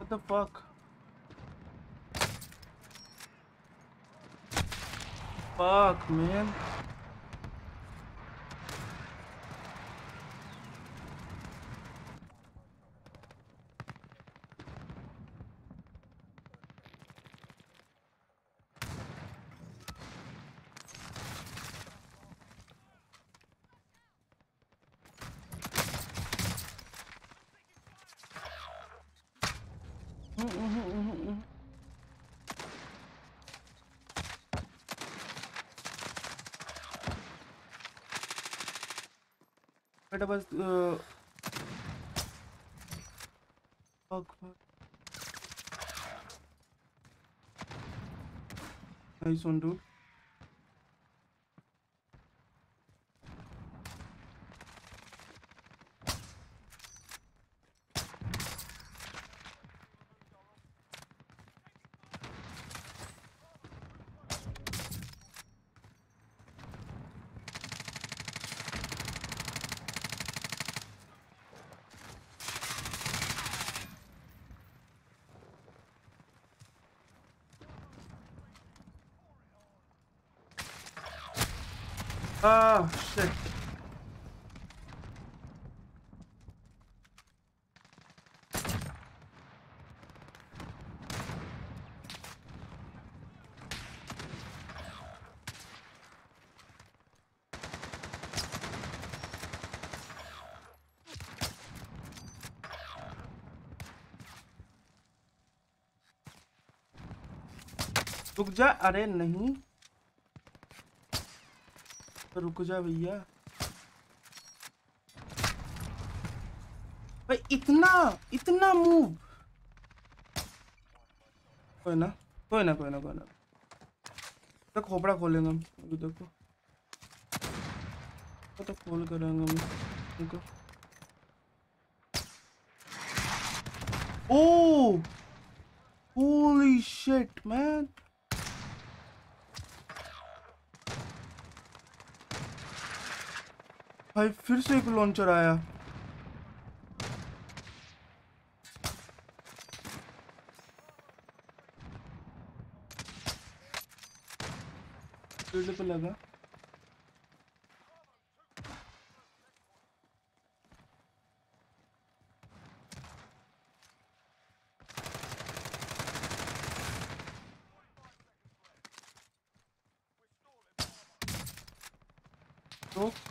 What the fuck? Fuck, man. बेटा बस fuck. Nice one, dude. Ah, shit. रुक जा, अरे नहीं, तो रुक जा भैया। भाई इतना इतना मूव। कोई ना कोई ना कोई ना कोई ना, तो खोपड़ा खोलेंगे हम अभी। देखो तो खोल करेंगे हम। देखो ओ होली शिट मैन। भाई फिर से एक लॉन्चर आया। फील्ड पे लगा। रोक।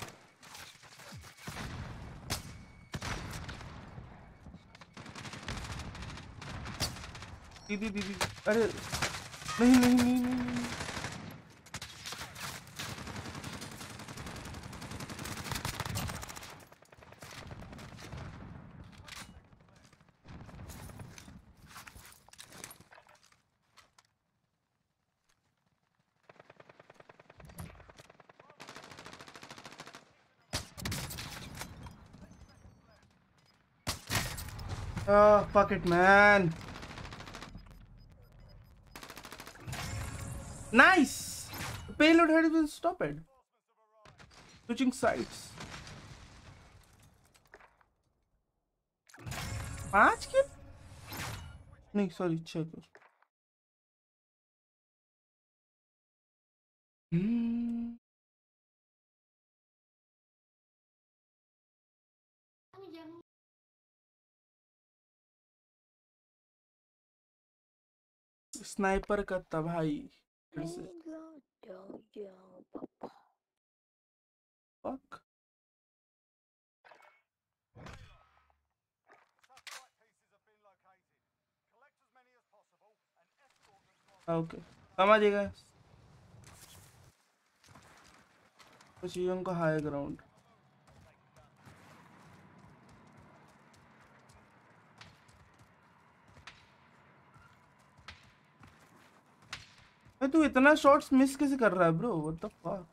दीदी दीदी, अरे नहीं नहीं नहीं नहीं, नहीं। Ah, fuck it, man. Nice! The payload had been stopped. Switching sides. 5 किल? नहीं सॉरी 6 किल। स्नाइपर का था भाई फिर से। Fuck. ओके समझिएगा। चाहिए उनको हाई ग्राउंड। तू इतना शॉट्स मिस कैसे कर रहा है bro? What the fuck?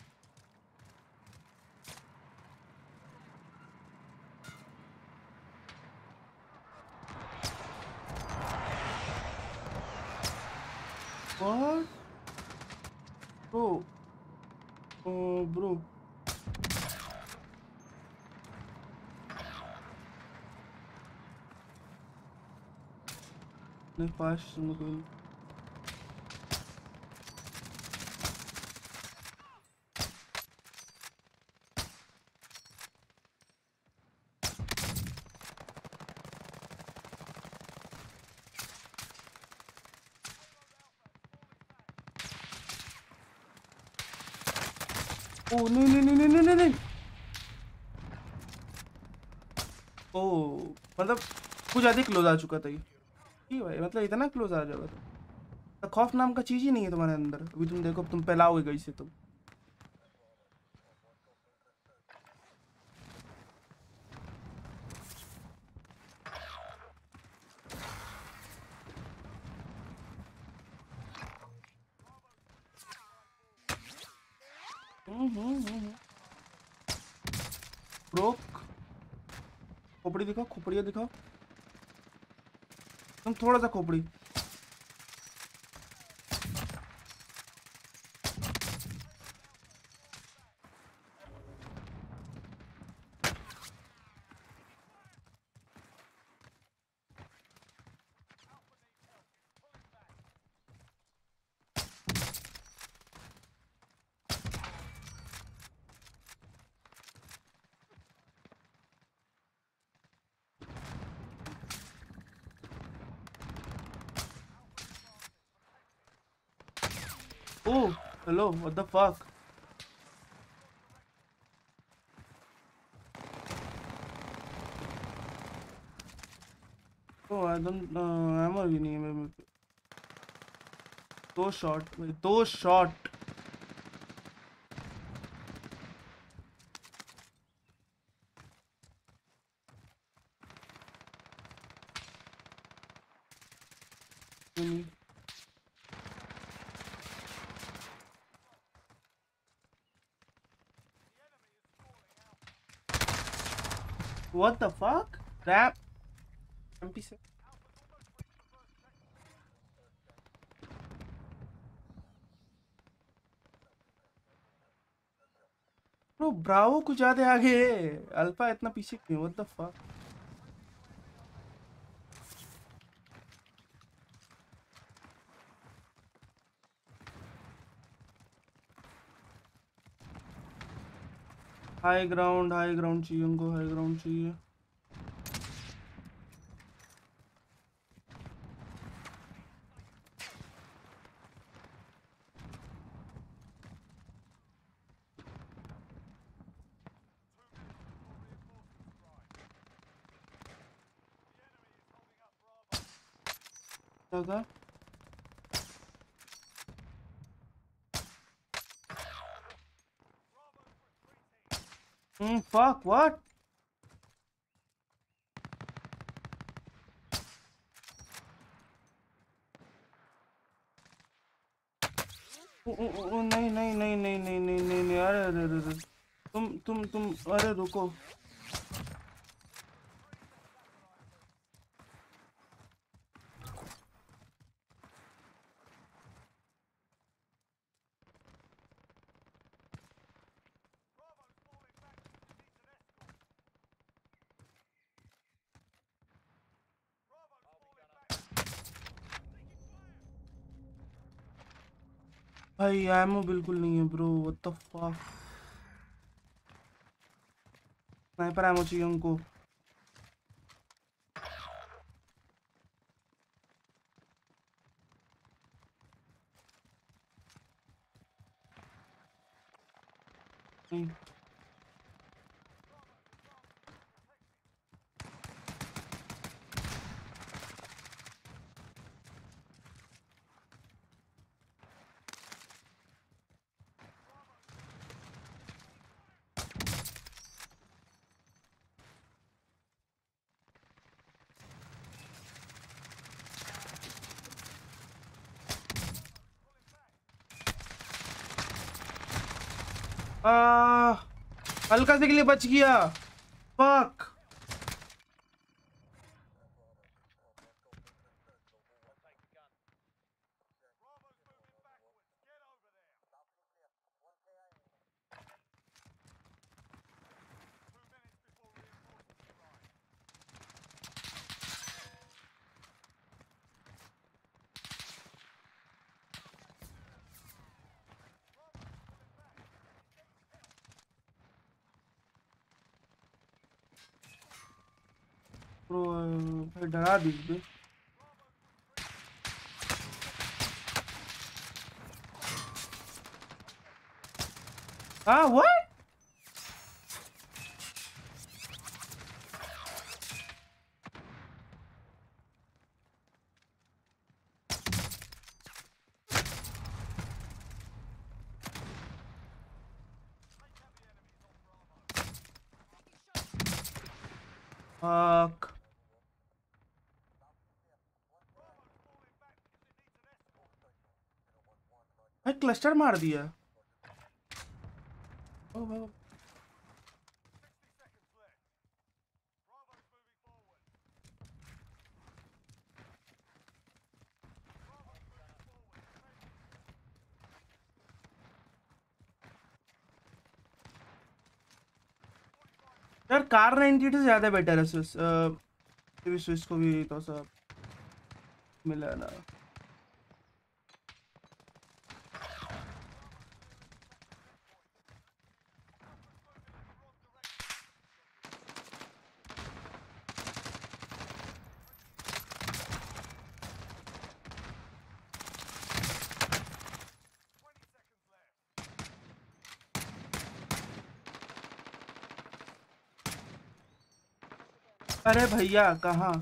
What bro? Oh bro नहीं फास्ट कोई नहीं। ओ नहीं नहीं नहीं नहीं नहीं नहीं नहीं। ओ मतलब कुछ ज़्यादा क्लोज आ चुका था ये। ठीक भाई, मतलब इतना क्लोज आ जाएगा तो खौफ नाम का चीज़ ही नहीं है तुम्हारे अंदर। अभी तुम देखो, अब तुम फैलाओगे कैसे तुम। ब्रोक। खोपड़ी दिखाओ, खोपड़िया दिखाओ। तुम थोड़ा सा खोपड़ी। Oh hello, what the fuck. Oh I don't ammo भी नहीं है मेरे में। दो शॉट भाई, दो शॉट। What the fuck. रैप एमपी से। ब्रो ब्रावो कुछ ज्यादा आगे है, अल्फा इतना पीछे क्यों? What the fuck. High ground चाहिए उनको, हाई ग्राउंड चाहिए। क्या? Fuck what. नहीं नहीं नहीं नहीं नहीं नहीं नहीं नहीं, अरे अरे अरे अरे। तुम अरे रुको। भाई एमो बिल्कुल नहीं है bro, what the fuck. Sniper ammo चाहिए उनको। नहीं। आ हल्का से के लिए बच गया। फक। ब्रो भाई डरा दी बे। हाँ व्हाट? फक भाई क्लस्टर मार दिया। ओ भाई यार कार 98 से ज्यादा बेटर है स्विस। स्विस को भी तो सब मिला ना। अरे भैया कहाँ?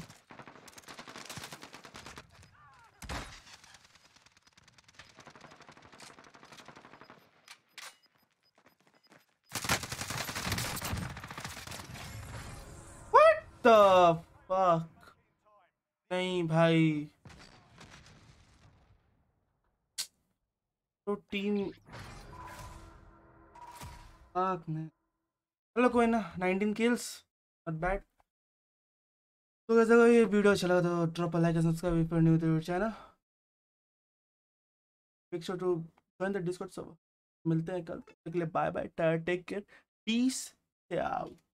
What the fuck? नहीं भाई, तो टीम फक ने। चलो कोई ना, 19 किल्स, नॉट बैड। तो कैसे अगर ये वीडियो अच्छा लगा तो drop a like and subscribe if you are new to channel. Make sure to join the Discord server. मिलते हैं कल, तक के लिए bye bye, take care, peace out.